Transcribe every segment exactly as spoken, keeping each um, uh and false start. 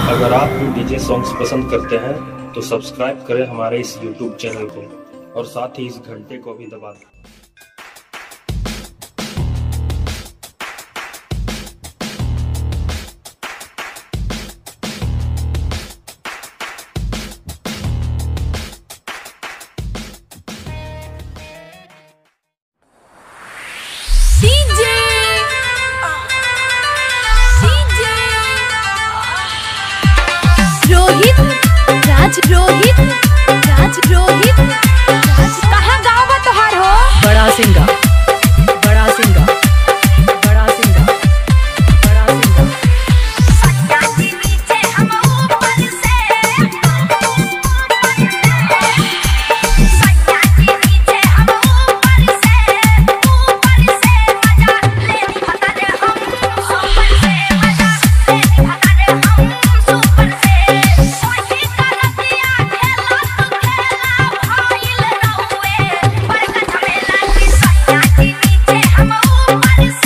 अगर आप भी डीजे सॉन्ग्स पसंद करते हैं तो सब्सक्राइब करें हमारे इस यूट्यूब चैनल को और साथ ही इस घंटे को भी दबा दें। डीजे डीजे रोहित राज रोहित राज रोहित राज कहाँ गाँव में तोहार हो? बड़ा सिंगा बड़ा सिंगा बड़ा सिंगा बड़ा सिंगा सच्चा जी नीचे हम ऊपर से सच्चा जी नीचे हम ऊपर से ऊपर से मजा लेनी भतर हम ऊपर से मजा लेनी भतर हम ऊपर से वही गलतियां खेला तू खेला भाईल रहुए पर झमेला की सच्चा जी नीचे हम ऊपर से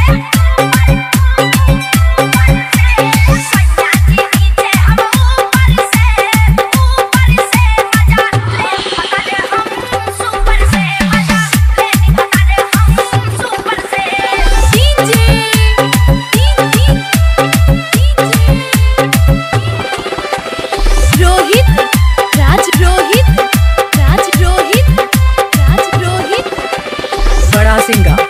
रोहित राज रोहित राज रोहित राज रोहित बड़ा सिंगा